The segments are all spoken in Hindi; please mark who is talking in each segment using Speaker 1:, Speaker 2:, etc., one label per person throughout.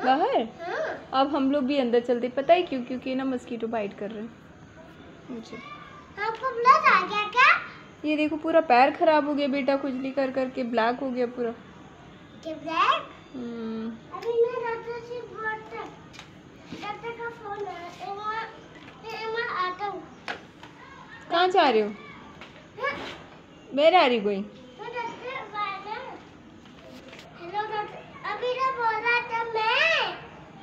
Speaker 1: बाहर।
Speaker 2: हाँ।
Speaker 1: अब हम लोग भी अंदर चलते, पता है क्यों? क्योंकि ना मस्कीटो बाइट कर रहे हैं मुझे।
Speaker 2: आपको ब्लड आ गया क्या?
Speaker 1: ये देखो पूरा पैर खराब हो गया बेटा, खुजली कर करके ब्लैक हो गया पूरा।
Speaker 2: क्या ब्लैक? अभी मैं डॉक्टर से डॉक्टर का फोन है, मैं आता हूँ।
Speaker 1: कहाँ जा रहे हो? Where are you going?
Speaker 2: Hello doctor, अभी तो बोला था मैं।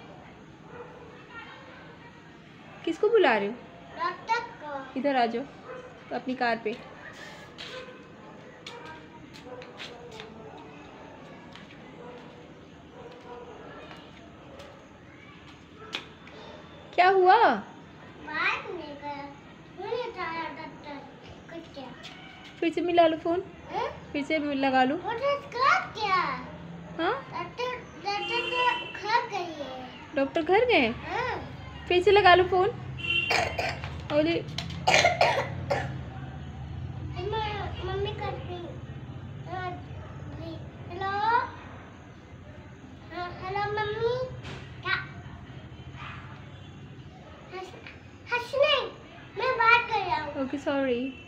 Speaker 1: किसको बुला रहे हो?
Speaker 2: डॉक्टर को।
Speaker 1: इधर आ जाओ अपनी कार पे। क्या हुआ?
Speaker 2: बात नहीं कर, मुझे उठाया डॉक्टर कुछ क्या?
Speaker 1: फिर से मिला लो फोन,
Speaker 2: हैं?
Speaker 1: फिर से लगा लो।
Speaker 2: क्या?
Speaker 1: हाँ
Speaker 2: डॉक्टर तो घर गई है।
Speaker 1: डॉक्टर घर गए?
Speaker 2: हाँ।
Speaker 1: फिर से लगा लो फोन। और
Speaker 2: मम्मी करती हूँ। Hello hello mummy. क्या? हंस नहीं, मैं बात कर रहा हूँ।
Speaker 1: Okay sorry.